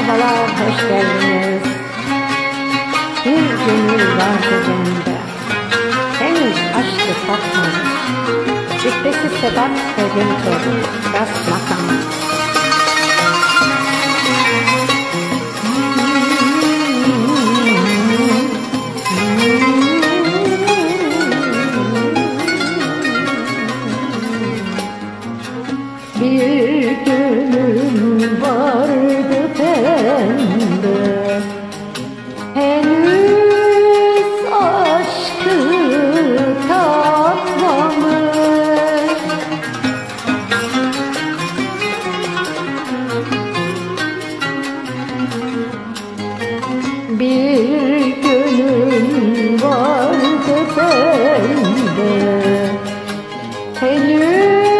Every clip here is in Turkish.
Merhabalar, hoş geldiniz. Bir gönül vardı bende, henüz aşkı tatmamış. Cübbesi sedat ve güntoru, rast makamı. Bir gönül vardı bende, henüz aşkı tatmamış. Bir gönül vardı bende, henüz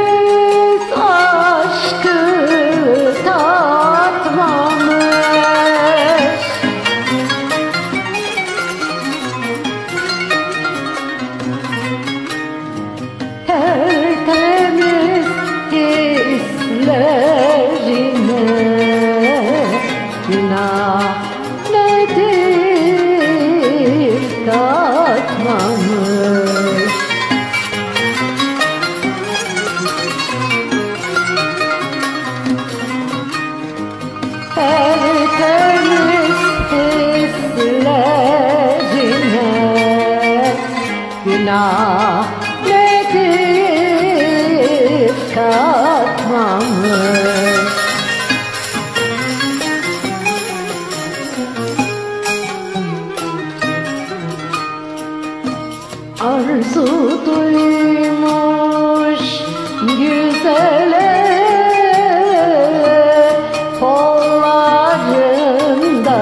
tertemiz hislerine günah nedir katmamış. Tertemiz hislerine günah katmamış. Arzu duymuş güzele, kollarında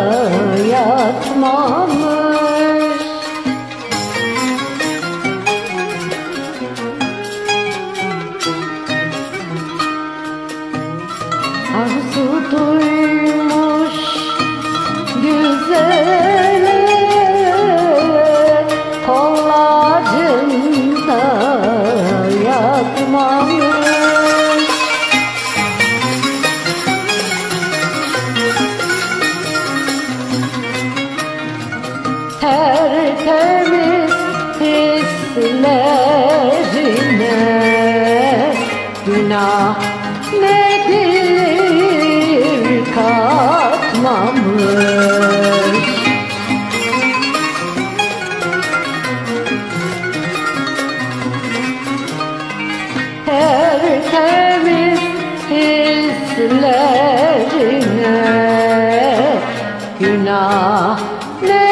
yatmamış. Arzu duymuş güzele, kollarında yatmamış. Tertemiz hislerine günah nedir katmamış. Tertemiz hislerine günah nedir